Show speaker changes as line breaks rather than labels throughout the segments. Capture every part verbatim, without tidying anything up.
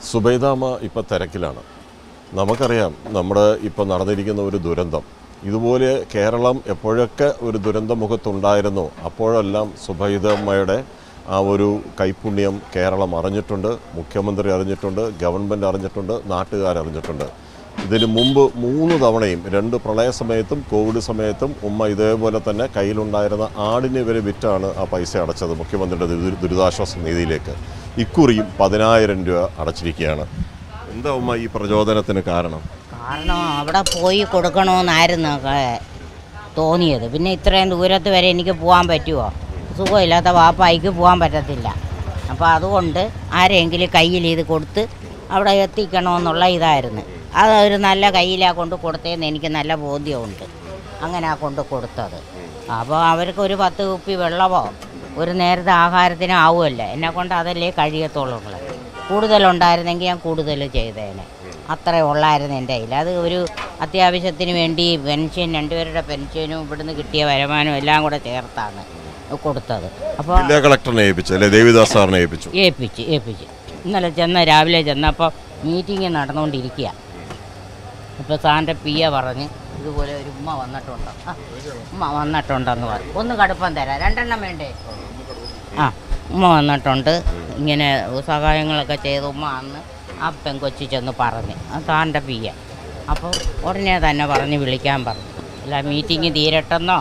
സുബൈദാമ്മ ഇപ്പോൾ തിരക്കിലാണ്. നമുക്കറിയാം നമ്മുടെ ഇപ്പോൾ നടന്നിരിക്കുന്ന ഒരു ദുരന്തം. ഇതുപോലെ കേരളം എപ്പോഴൊക്കെ ഒരു ദുരന്തമുഖത്തുണ്ടായിരുന്നോ അപ്പോഴെല്ലാം സുബൈദാമ്മയുടെ ആ ഒരു കൈപുണ്യം കേരളം അറിഞ്ഞിട്ടുണ്ട്, മുഖ്യമന്ത്രി അറിഞ്ഞിട്ടുണ്ട്, ഗവൺമെൻറ് അറിഞ്ഞിട്ടുണ്ട്, നാട്ടുകാരറിഞ്ഞിട്ടുണ്ട്. ഇതിന് മുമ്പ് മൂന്ന് തവണയും രണ്ട് പ്രളയ സമയത്തും കോവിഡ് സമയത്തും ഉമ്മ ഇതേപോലെ തന്നെ കയ്യിലുണ്ടായിരുന്ന ആടിനെ വരെ വിറ്റാണ് ആ പൈസ അടച്ചത് മുഖ്യമന്ത്രിയുടെ ദുരിതാശ്വാസ നിധിയിലേക്ക്. ഇക്കുറിയും പതിനായിരം രൂപ അടച്ചിരിക്കുകയാണ്. എന്താ ഉമ്മ ഈ പ്രചോദനത്തിന് കാരണം?
കാരണം അവിടെ പോയി കൊടുക്കണമെന്നായിരുന്നു തോന്നിയത്. പിന്നെ ഇത്രയും ദൂരത്ത് വരെ എനിക്ക് പോകാൻ പറ്റുമോ? സുഖമില്ലാത്ത വാപ്പായിക്ക് പോകാൻ പറ്റത്തില്ല. അപ്പോൾ അതുകൊണ്ട് ആരെങ്കിലും കയ്യിൽ ഇത് കൊടുത്ത് അവിടെ എത്തിക്കണമെന്നുള്ള ഇതായിരുന്നു. അതൊരു നല്ല കയ്യിലാണ് കൊണ്ട് കൊടുത്തതെന്ന് എനിക്ക് നല്ല ബോധ്യമുണ്ട്. അങ്ങനെയാണ് കൊണ്ട് കൊടുത്തത്. അപ്പോൾ അവർക്ക് ഒരു പത്ത് കുപ്പി വെള്ളമോ ഒരു നേരത്തെ ആഹാരത്തിന് ആവുമല്ലോ. എന്നെ കൊണ്ട് അതല്ലേ കഴിയത്തുള്ളൂ. കൂടുതലുണ്ടായിരുന്നെങ്കിൽ ഞാൻ കൂടുതൽ ചെയ്തേനെ. അത്രേ ഉള്ളായിരുന്നു എൻ്റെ കയ്യിൽ. അത് ഒരു അത്യാവശ്യത്തിന് വേണ്ടി പെൻഷൻ, രണ്ടുപേരുടെ പെൻഷനും ഇവിടുന്ന് കിട്ടിയ വരുമാനവും എല്ലാം കൂടെ ചേർത്താണ് കൊടുത്തത്. അപ്പോൾ
ജില്ലാ കളക്ടറിനെ ഏൽപ്പിച്ചു അല്ലേ? ദേവിദാസ് സാറിനെ ഏൽപ്പിച്ചു
ഏൽപ്പിച്ച് ഏൽപ്പിച്ച് ഇന്നലെ ചെന്ന രാവിലെ ചെന്നപ്പോൾ മീറ്റിംഗ് നടന്നുകൊണ്ടിരിക്കുക. ഇപ്പോൾ സാറിൻ്റെ പി എ പറഞ്ഞ് ഇതുപോലെ ഒരു ഉമ്മ വന്നിട്ടുണ്ടോ, ആ ഉമ്മ വന്നിട്ടുണ്ടെന്ന് പറഞ്ഞു. ഒന്ന് കടുപ്പം തരാം, രണ്ടെണ്ണം വേണ്ടേ? ആ ഉമ്മ വന്നിട്ടുണ്ട്, ഇങ്ങനെ സഹായങ്ങളൊക്കെ ചെയ്ത് ഉമ്മ അന്ന് ആ പെങ്കൊച്ചി ചെന്ന് പറഞ്ഞ് ആ സാറിൻ്റെ പി എ. അപ്പോൾ ഉടനെ തന്നെ പറഞ്ഞ് വിളിക്കാൻ പറഞ്ഞു. അല്ല മീറ്റിംഗ് തീരട്ടെന്നോ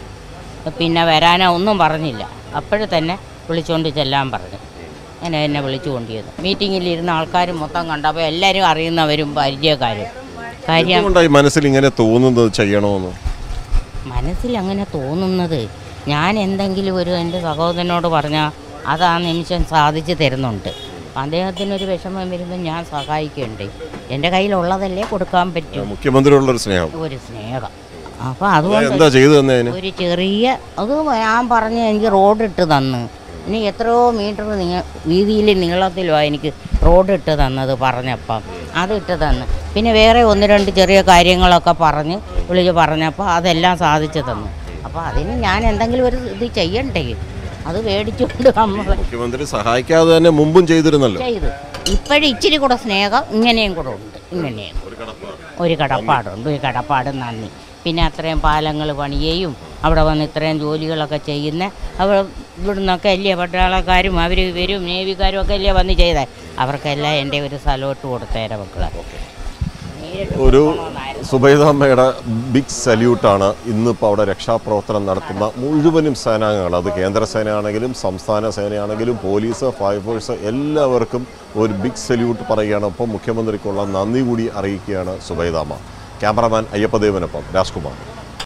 പിന്നെ വരാനോ ഒന്നും പറഞ്ഞില്ല. അപ്പോഴും തന്നെ വിളിച്ചുകൊണ്ട് ചെല്ലാൻ പറഞ്ഞു. അങ്ങനെ എന്നെ വിളിച്ചു കൊണ്ടിരുന്നു. മീറ്റിങ്ങിലിരുന്ന ആൾക്കാർ മൊത്തം കണ്ടപ്പോൾ എല്ലാവരും അറിയുന്നവരും പരിചയക്കാരും. കാര്യം
മനസ്സിൽ ഇങ്ങനെ തോന്നുന്നത് ചെയ്യണമെന്ന്
മനസ്സിൽ അങ്ങനെ തോന്നുന്നത്, ഞാൻ എന്തെങ്കിലും ഒരു എൻ്റെ സഹോദരനോട് പറഞ്ഞാൽ അത് ആ നിമിഷം സാധിച്ചു തരുന്നുണ്ട്. അദ്ദേഹത്തിനൊരു വിഷമം വരുമ്പോൾ ഞാൻ സഹായിക്കണ്ടേ? എൻ്റെ കയ്യിലുള്ളതല്ലേ കൊടുക്കാൻ പറ്റും.
മുഖ്യമന്ത്രിയോടുള്ളൊരു സ്നേഹം
ഒരു സ്നേഹം. അപ്പോൾ അതുകൊണ്ട്
എന്താ ചെയ്തു തന്നെ
ഒരു ചെറിയ അത് ഞാൻ പറഞ്ഞ് എനിക്ക് റോഡ് ഇട്ട് തന്ന്. ഇനി എത്രയോ മീറ്റർ നീ വീതിയിൽ നീളത്തിലുമാണ് എനിക്ക് റോഡ് ഇട്ട് തന്നത് പറഞ്ഞപ്പം. അത് ഇട്ട് തന്ന്. പിന്നെ വേറെ ഒന്ന് രണ്ട് ചെറിയ കാര്യങ്ങളൊക്കെ പറഞ്ഞ് വിളിച്ച് പറഞ്ഞപ്പോൾ അതെല്ലാം സാധിച്ചു തന്നു. അപ്പോൾ അതിന് ഞാൻ എന്തെങ്കിലും ഒരു ഇത് ചെയ്യണ്ടേ? അത് മേടിച്ചുകൊണ്ട് നമ്മൾ
മുഖ്യമന്ത്രി സഹായിക്കാതെ തന്നെ മുമ്പും ചെയ്തിരുന്നല്ലോ.
ചെയ്തു. ഇപ്പോഴും ഇച്ചിരി കൂടെ സ്നേഹം ഇങ്ങനെയും കൂടെ ഉണ്ട്. ഇങ്ങനെയും ഒരു കടപ്പാടുണ്ട്, ഒരു കടപ്പാട് നന്ദി. പിന്നെ അത്രയും പാലങ്ങൾ പണിയുകയും അവിടെ വന്ന് ഇത്രയും ജോലികളൊക്കെ ചെയ്യുന്ന അവർ ഇവിടുന്നൊക്കെ അല്ലേ പട്ടാളക്കാരും അവർ ഇവരും നേവിക്കാരും ഒക്കെ അല്ലേ വന്ന് ചെയ്തേ. അവർക്കെല്ലാം എൻ്റെ ഒരു സലോട്ട് കൊടുത്തേരെ മക്കളെ.
ഒരു സുബൈദാമ്മയുടെ ബിഗ് സല്യൂട്ടാണ് ഇന്നിപ്പോൾ അവിടെ രക്ഷാപ്രവർത്തനം നടത്തുന്ന മുഴുവനും സേനാംഗങ്ങൾ. അത് കേന്ദ്ര സേനയാണെങ്കിലും സംസ്ഥാന സേനയാണെങ്കിലും പോലീസ്, ഫയർഫോഴ്സ് എല്ലാവർക്കും ഒരു ബിഗ് സല്യൂട്ട് പറയുകയാണ്. ഒപ്പം മുഖ്യമന്ത്രിക്കുള്ള നന്ദി കൂടി അറിയിക്കുകയാണ് സുബൈദാമ്മ. ക്യാമറാമാൻ അയ്യപ്പദേവനൊപ്പം രാജ്കുമാർ.